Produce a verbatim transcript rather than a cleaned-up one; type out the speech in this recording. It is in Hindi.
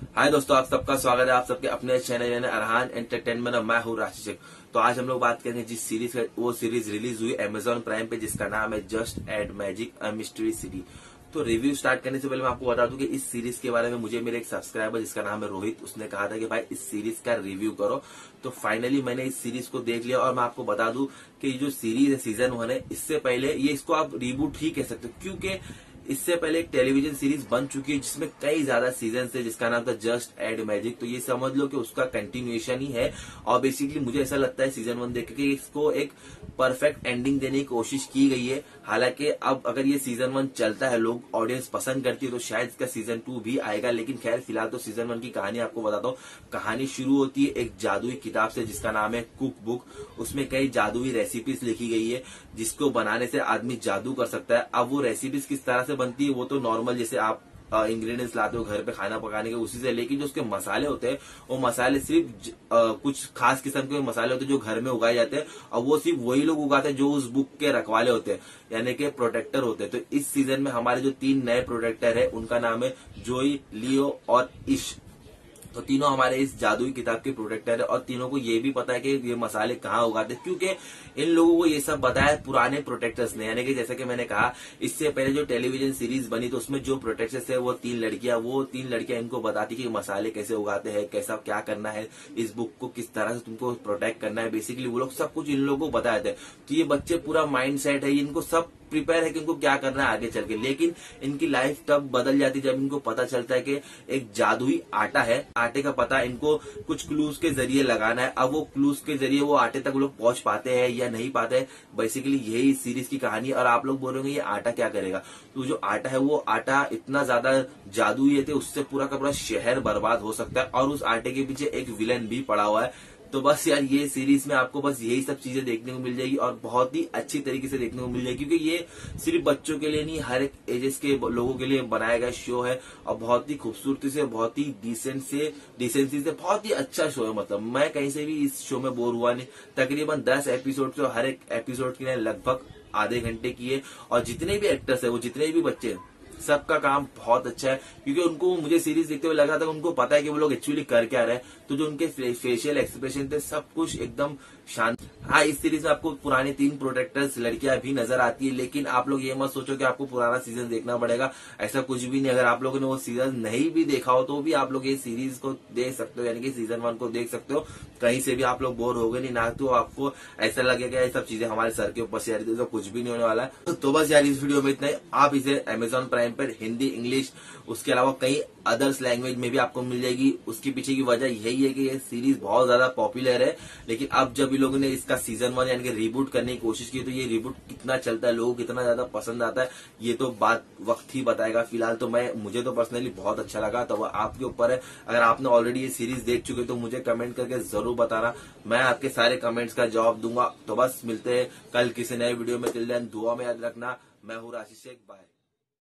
हाय दोस्तों, आप सबका स्वागत है आप सबके अपने चैनल यानी अरहान एंटरटेनमेंट और मैं हूँ राशि शेख। तो आज हम लोग बात करेंगे जिस सीरीज का वो सीरीज रिलीज हुई अमेजॉन प्राइम पे, जिसका नाम है just add magic a mystery city. तो रिव्यू स्टार्ट करने से पहले मैं आपको बता दूं कि इस सीरीज के बारे में मुझे मेरे एक सब्सक्राइबर जिसका नाम है रोहित, उसने कहा था कि भाई इस सीरीज का रिव्यू करो। तो फाइनली मैंने इस सीरीज को देख लिया और मैं आपको बता दूं कि ये जो सीरीज है सीजन वन है, इससे पहले ये इसको आप रिबूट ही कह सकते हो, क्योंकि इससे पहले एक टेलीविजन सीरीज बन चुकी है जिसमें कई ज्यादा सीजन है, जिसका नाम था जस्ट एड मैजिक। तो ये समझ लो कि उसका कंटिन्यूएशन ही है और बेसिकली मुझे ऐसा लगता है सीजन वन देख के इसको एक परफेक्ट एंडिंग देने की कोशिश की गई है। हालांकि अब अगर ये सीजन वन चलता है, लोग ऑडियंस पसंद करती है, तो शायद इसका सीजन टू भी आएगा। लेकिन खैर फिलहाल तो सीजन वन की कहानी आपको बताता हूँ। कहानी शुरू होती है एक जादुई किताब से जिसका नाम है कुक बुक। उसमें कई जादुई रेसिपीज लिखी गई है जिसको बनाने से आदमी जादू कर सकता है। अब वो रेसिपीज किस तरह से बनती है वो तो नॉर्मल जैसे आप इंग्रेडिएंट्स लाते हो घर पे खाना पकाने के उसी से, लेकिन जो उसके मसाले होते हैं वो मसाले सिर्फ आ, कुछ खास किस्म के मसाले होते हैं जो घर में उगाए जाते हैं और वो सिर्फ वही लोग उगाते हैं जो उस बुक के रखवाले होते हैं, यानी कि प्रोटेक्टर होते हैं। तो इस सीजन में हमारे जो तीन नए प्रोटेक्टर है उनका नाम है जोई, लियो और इश। तो तीनों हमारे इस जादुई किताब के प्रोटेक्टर है और तीनों को ये भी पता है कि ये मसाले कहाँ उगाते हैं, क्योंकि इन लोगों को ये सब बताया पुराने प्रोटेक्टर्स ने। यानी कि जैसा कि मैंने कहा, इससे पहले जो टेलीविजन सीरीज बनी तो उसमें जो प्रोटेक्टर्स है वो तीन लड़कियां वो तीन लड़कियां इनको बताती कि मसाले कैसे उगाते हैं, कैसा क्या करना है, इस बुक को किस तरह से तुमको प्रोटेक्ट करना है। बेसिकली वो लोग सब कुछ इन लोगों को बताए थे। तो ये बच्चे पूरा माइंड सेट है, इनको सब प्रिपेयर है कि इनको क्या करना है आगे चल के। लेकिन इनकी लाइफ तब बदल जाती जब इनको पता चलता है कि एक जादुई आटा है, आटे का पता इनको कुछ क्लूज के जरिए लगाना है। अब वो क्लूज के जरिए वो आटे तक लोग पहुंच पाते हैं या नहीं पाते हैं, बेसिकली यही इस सीरीज की कहानी है। और आप लोग बोल रहे होंगे ये आटा क्या करेगा, तो जो आटा है वो आटा इतना ज्यादा जादुई है उससे पूरा का पूरा शहर बर्बाद हो सकता है और उस आटे के पीछे एक विलन भी पड़ा हुआ है। तो बस यार ये सीरीज में आपको बस यही सब चीजें देखने को मिल जाएगी और बहुत ही अच्छी तरीके से देखने को मिल जाएगी, क्योंकि ये सिर्फ बच्चों के लिए नहीं, हर एक एजेस के लोगों के लिए बनाया गया शो है और बहुत ही खूबसूरती से, बहुत ही डिसेंट से डिसेंसी से बहुत ही अच्छा शो है। मतलब मैं कहीं से भी इस शो में बोर हुआ नहीं। तकरीबन दस एपिसोड से हर एक एपिसोड की लगभग आधे घंटे की है और जितने भी एक्टर्स है वो जितने भी बच्चे हैं सबका काम बहुत अच्छा है, क्योंकि उनको मुझे सीरीज देखते हुए लगा था उनको पता है कि वो लोग एक्चुअली कर क्या रहे हैं। तो जो उनके फेशियल एक्सप्रेशन थे सब कुछ एकदम शांत। हाँ, इस सीरीज में आपको पुराने तीन प्रोटेक्टर्स लड़कियां भी नजर आती है, लेकिन आप लोग ये मत सोचो कि आपको पुराना सीजन देखना पड़ेगा, ऐसा कुछ भी नहीं। अगर आप लोगों ने वो सीजन नहीं भी देखा हो तो भी आप लोग ये सीरीज को देख सकते हो, यानी कि सीजन वन को देख सकते हो। कहीं से भी आप लोग बोर हो गए नहीं, ना तो आपको ऐसा लगेगा ये सब चीजें हमारे सर के ऊपर से यार तो कुछ भी नहीं होने वाला है। तो बस यार इस वीडियो में इतना ही। आप इसे अमेजॉन प्राइम पर हिंदी, इंग्लिश, उसके अलावा कई अदर्स लैंग्वेज में भी आपको मिल जाएगी। उसके पीछे की वजह यही है कि ये सीरीज बहुत ज्यादा पॉपुलर है, लेकिन अब जब इन लोगों ने इसका सीजन वन यानी कि रिबूट करने की कोशिश की तो ये रिबूट कितना चलता है, लोगों को कितना ज्यादा पसंद आता है, ये तो बात वक्त ही बताएगा। फिलहाल तो मैं मुझे तो पर्सनली बहुत अच्छा लगा, तो आपके ऊपर है। अगर आपने ऑलरेडी ये सीरीज देख चुके तो मुझे कमेंट करके जरूर बताना, मैं आपके सारे कमेंट्स का जवाब दूंगा। तो बस मिलते हैं कल किसी नए वीडियो में। टिल देन दुआ में याद रखना। मैं हूँ राशि शेख, बाय।